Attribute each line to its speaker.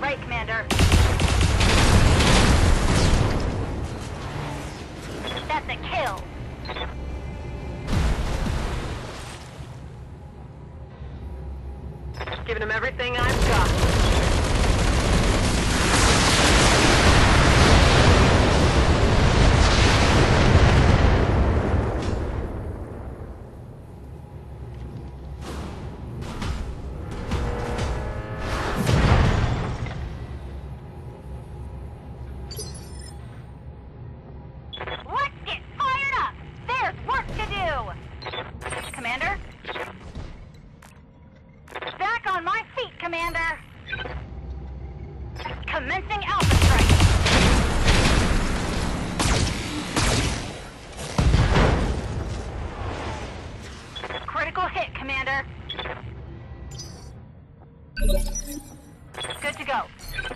Speaker 1: Right, Commander. That's a kill.
Speaker 2: Giving him everything I've got.
Speaker 1: Let's get fired up! There's work to do! Commander? Back on my feet, Commander! Commencing Alpha Strike! Critical hit, Commander! Good to go.